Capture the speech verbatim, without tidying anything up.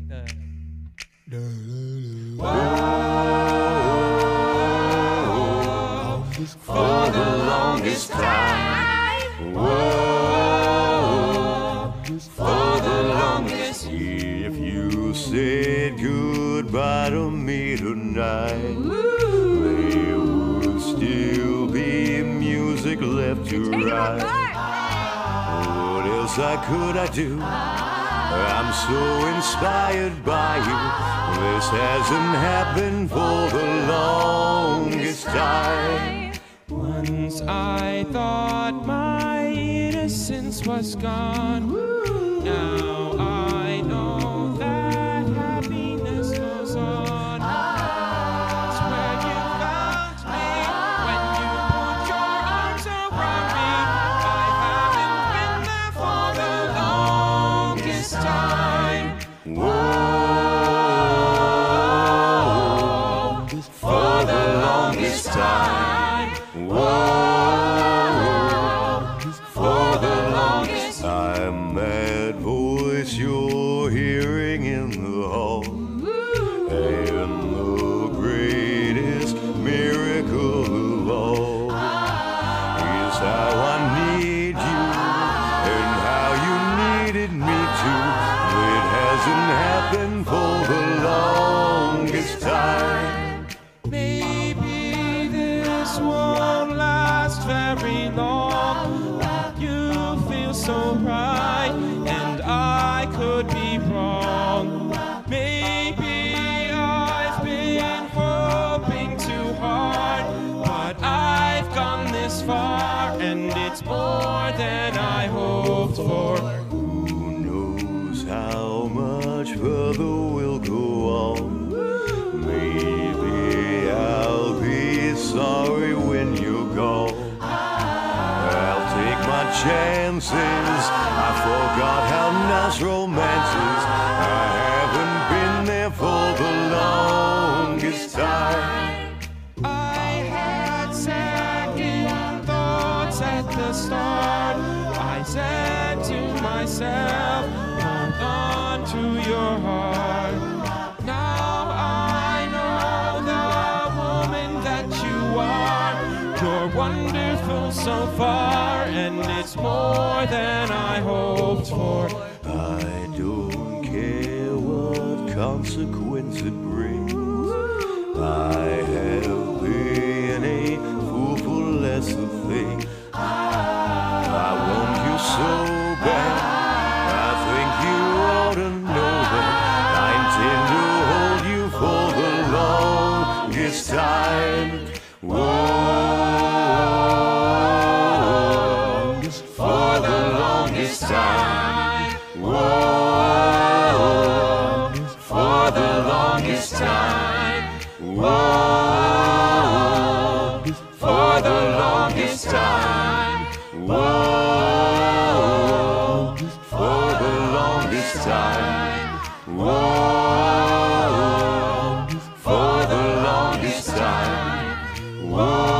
the. Whoa, for the longest time. Whoa, for the longest. If you said goodbye to me tonight, there would still be music left to write. What else I could I do? I'm so inspired by you. This hasn't happened for the longest time. Once I thought my innocence was gone. Now I know that happiness goes on. That's where you found me when you put your arms around me. I haven't been there for the longest time. Whoa, for the longest time. Whoa, for the longest. I'm that voice you're hearing in the hall, and the greatest miracle of all is how I need you and how you needed me too. It hasn't happened for the longest time. Maybe this won't last very long. You feel so right, and I could be wrong. Maybe I've been hoping too hard, but I've gone this far, and it's more than I hoped for. Who knows how much further we'll go on? Maybe I'll be sorry when you're gone. I'll take my chances. I forgot how nice romance is. I haven't been there for the longest time. I had second thoughts at the start. I said to myself, hold on to your heart. Now I know the woman that you are. You're wonderful so far, and it's more than I hoped for. I don't care what consequence it brings. I have been a fool for lesser things. I want you so bad. I think you ought to know that I intend to hold you for the longest time. Whoa, for the longest time. Whoa, for the longest time. Whoa, for the longest time. Whoa, for the longest time. Whoa, for the longest time. Whoa.